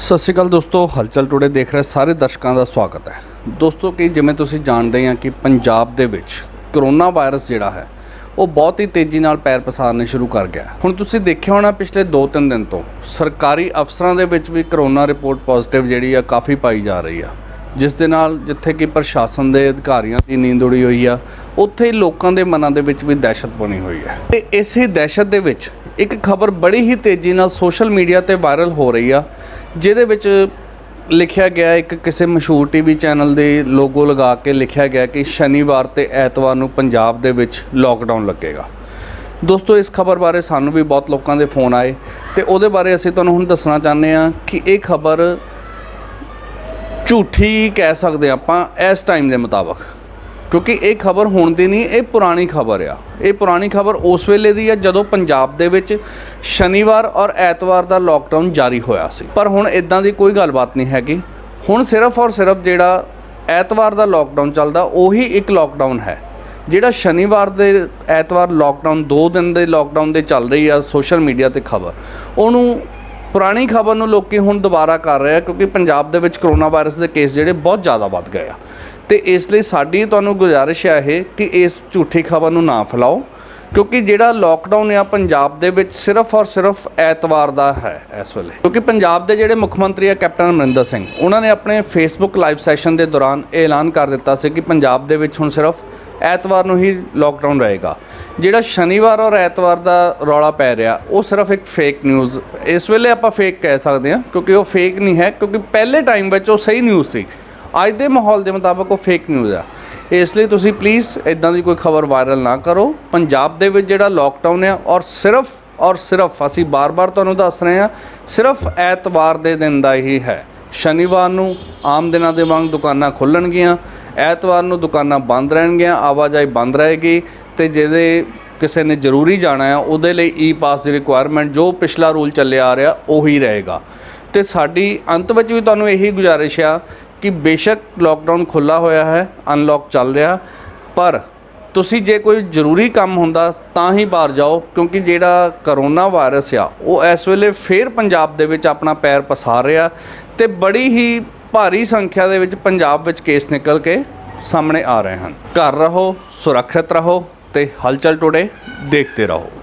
सत श्री अकाल दोस्तों, हलचल टुडे देख रहे सारे दर्शकों का स्वागत है। दोस्तों कि जिमें तुसीं जानते हैं कि पंजाब दे विच करोना वायरस जिहड़ा है वो बहुत ही तेज़ी नाल पैर पसारने शुरू कर गया। हुण तुसीं देखिया होना पिछले 2-3 दिन तो सरकारी अफसरां दे विच भी करोना रिपोर्ट पॉजिटिव जिहड़ी आ काफ़ी पाई जा रही है, जिस दे नाल जिथे कि प्रशासन के अधिकारियों की नींद उड़ी हुई आ, उत्थे ही लोगों के मनां दे विच भी दहशत बनी हुई है। ते इसी दहशत दे विच एक खबर बड़ी ही तेज़ी नाल सोशल मीडिया ते वायरल हो रही है, जिहदे विच लिखिया गया एक किसी मशहूर टीवी चैनल दे लोगो लगा के लिखिया गया कि शनिवार ते ऐतवार नूं पंजाब दे विच लॉकडाउन लगेगा। दोस्तों इस खबर बारे सानू भी बहुत लोगों के फोन आए तो उहदे बारे असीं तुहानूं हुण दसना चाहते हैं कि ये खबर झूठी कह सकते हैं आपां इस टाइम के मुताबिक, क्योंकि ये खबर हुण दी नहीं, ये पुरानी खबर आ। ये पुरानी खबर उस वेले दी है जदों पंजाब दे विच शनिवार और ऐतवार का लॉकडाउन जारी होया सी। पर हुण इदां दी कोई गलबात नहीं हैगी। हुण सिर्फ और सिर्फ जिहड़ा ऐतवार का लॉकडाउन चलदा उही एक लॉकडाउन है। जिहड़ा शनिवार दे ऐतवार लॉकडाउन 2 दिन के लॉकडाउन दे चल रही है सोशल मीडिया ते खबर, उहनूं पुरानी खबर नूं लोकी हुण दोबारा कर रहे हैं, क्योंकि पंजाब दे विच करोना वायरस के केस जिहड़े बहुत ज़्यादा वध गए आ। तो इसलिए साडी तुहानूं गुजारिश है कि इस झूठी खबर नूं ना फैलाओ, क्योंकि जिहड़ा लॉकडाउन आ पंजाब दे विच सिर्फ और सिर्फ ऐतवार दा है इस वेले। क्योंकि पंजाब दे जिहड़े मुख मंत्री है कैप्टन अमरिंदर सिंह, उन्होंने अपने फेसबुक लाइव सैशन के दौरान ऐलान कर दिता सी कि पंजाब दे विच हुण सिर्फ ऐतवार नूं ही लॉकडाउन रहेगा। जिहड़ा शनिवार और ऐतवार का रौला पै रहा वो सिर्फ एक फेक न्यूज़ इस वेले आपां फेक कह सकते हैं, क्योंकि वो फेक नहीं है, क्योंकि पहले टाइम में वो सही न्यूज़ सी। अज के माहौल के मुताबिक वो फेक न्यूज़ है। इसलिए तुसीं प्लीज़ इदां दी कोई खबर वायरल ना करो। पंजाब दे विच जिहड़ा लॉकडाउन है और सिर्फ असीं बार-बार तुहानूं दस रहे हैं, सिर्फ ऐतवार दे दिन दा ही है। शनिवार नूं आम दिनां दे वांग दुकानां खुल्लणगीਆਂ, ऐतवार नूं दुकानां बंद रहणगीਆਂ, आवाजाही बंद रहेगी। तो जिहदे किसी ने जरूरी जाना है उहदे लई ई पास की रिक्वायरमेंट जो पिछला रूल चलिया आ रहा उही रहेगा। तो साडी अंत विच भी तुहानूं यही गुजारिश आ कि बेशक लॉकडाउन खुला होया है, अनलॉक चल रहा, पर तुसी जे कोई जरूरी काम हुंदा तां ही बाहर जाओ, क्योंकि जिहड़ा करोना वायरस आ वो इस वेले फिर पंजाब दे विच अपना पैर पसार रहा ते बड़ी ही भारी संख्या दे विच पंजाब विच केस निकल के सामने आ रहे हैं। घर रहो, सुरक्षित रहो ते हलचल टुडे देखते रहो।